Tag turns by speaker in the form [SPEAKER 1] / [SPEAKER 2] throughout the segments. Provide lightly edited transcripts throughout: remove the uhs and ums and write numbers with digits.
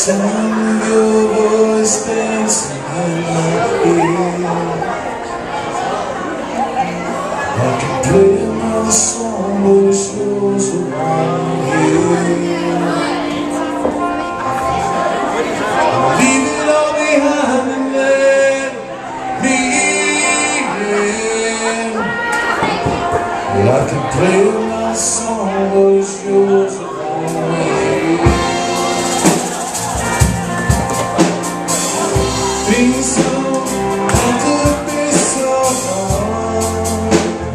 [SPEAKER 1] sound of your voice dancing in my ear. I can play another song, but it's yours around here. Leave it all behind and let me in. Well, I can play another song, but it's yours around here. Things don't have to be so hard.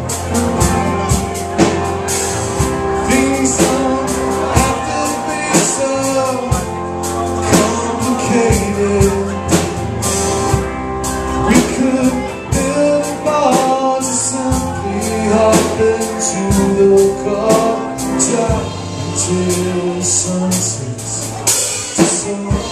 [SPEAKER 1] Things don't have to be so complicated. We could build a bar to simply hop into the car and drive until the sun sets to sun.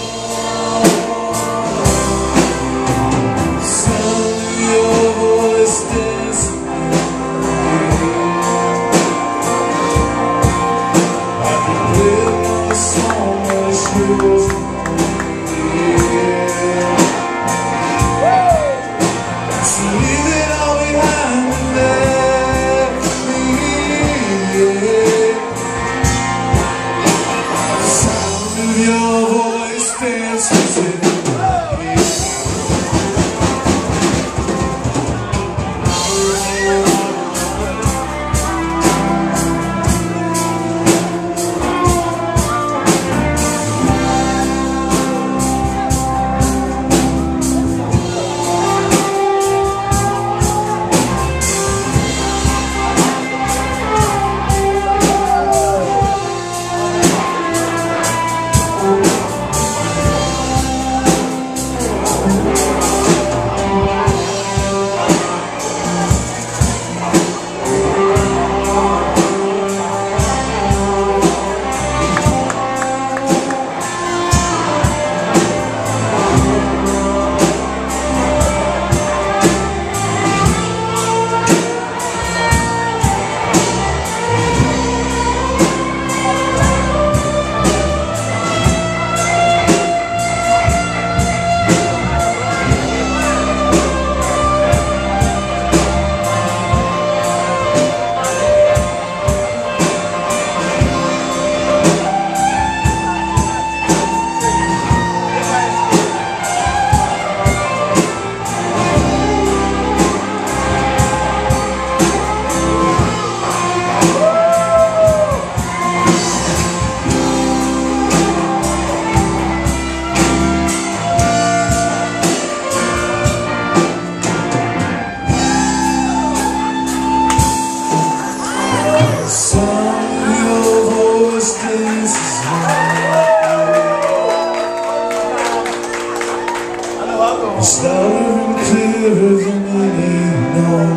[SPEAKER 1] It's louder and clearer than any known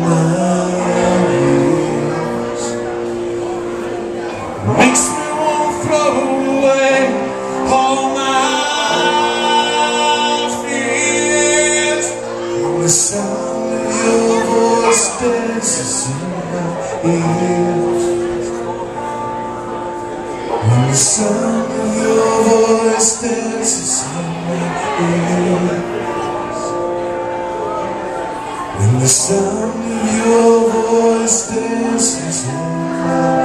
[SPEAKER 1] my ears. Makes me want to throw away all my fears. When the sound of your voice dances in my ears. When the sound of your voice dances in my ears. When the sound of your voice dances in my